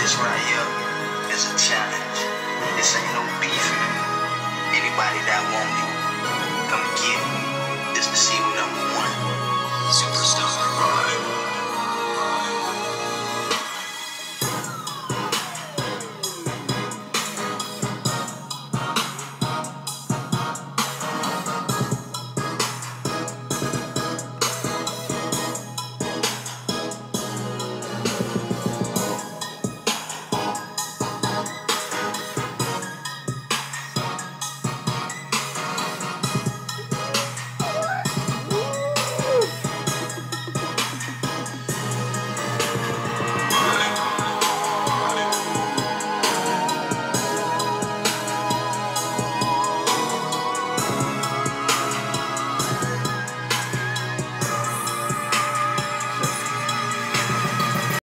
This right here is a challenge. This ain't no beef. Anybody that want me, come get me. This the See